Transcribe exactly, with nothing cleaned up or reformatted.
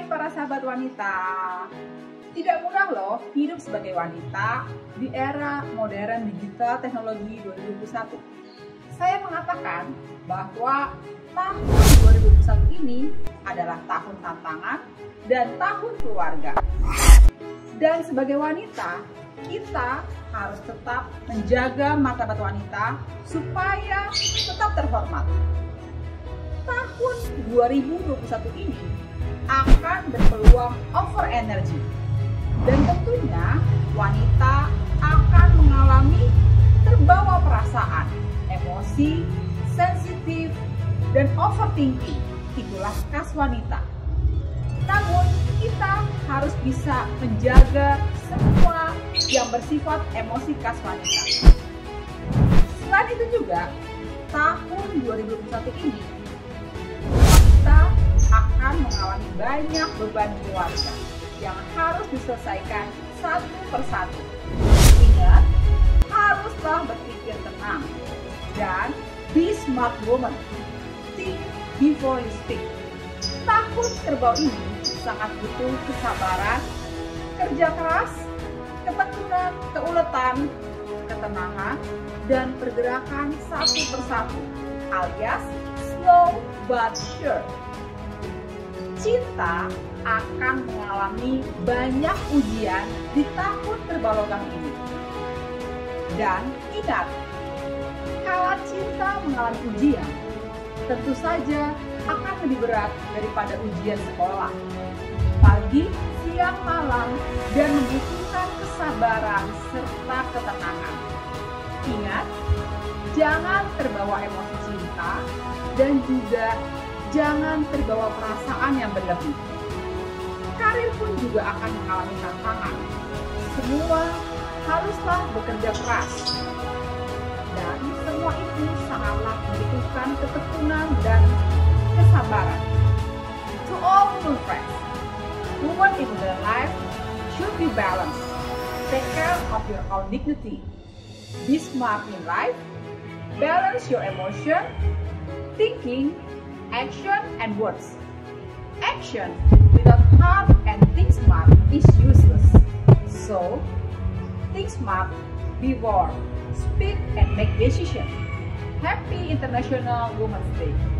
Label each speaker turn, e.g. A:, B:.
A: Hai para sahabat wanita, tidak mudah loh hidup sebagai wanita di era modern digital teknologi dua ribu dua puluh satu. Saya mengatakan bahwa tahun dua ribu dua puluh satu ini adalah tahun tantangan dan tahun keluarga. Dan sebagai wanita, kita harus tetap menjaga martabat wanita supaya tetap terhormat. Tahun dua ribu dua puluh satu ini akan berpeluang over energy, dan tentunya wanita akan mengalami terbawa perasaan, emosi, sensitif, dan overthinking. Itulah khas wanita. Namun kita harus bisa menjaga semua yang bersifat emosi khas wanita. Selain itu juga, tahun dua ribu dua puluh satu ini wanita akan mengalami banyak beban keluarga yang harus diselesaikan satu persatu. Ingat, haruslah berpikir tenang dan be smart woman. Think before you speak. Tahun kerbau ini sangat butuh kesabaran, kerja keras, ketekunan, keuletan, ketenangan, dan pergerakan satu persatu, alias slow but sure. Cinta akan mengalami banyak ujian di tahun kerbau logam ini. Dan ingat, kalau cinta mengalami ujian, tentu saja akan lebih berat daripada ujian sekolah. Pagi, siang, malam, dan membutuhkan kesabaran serta ketenangan. Ingat, jangan terbawa emosi cinta dan juga jangan terbawa perasaan yang berlebih. Karir pun juga akan mengalami tantangan. Semua haruslah bekerja keras. Dan semua itu sangatlah membutuhkan ketekunan dan kesabaran. To all women friends, women in their life should be balanced. Take care of your own dignity. Be smart in life. Balance your emotion, thinking, action, and words. Action without heart and think smart is useless. So, think smart, be bold, speak and make decisions. Happy International Women's Day.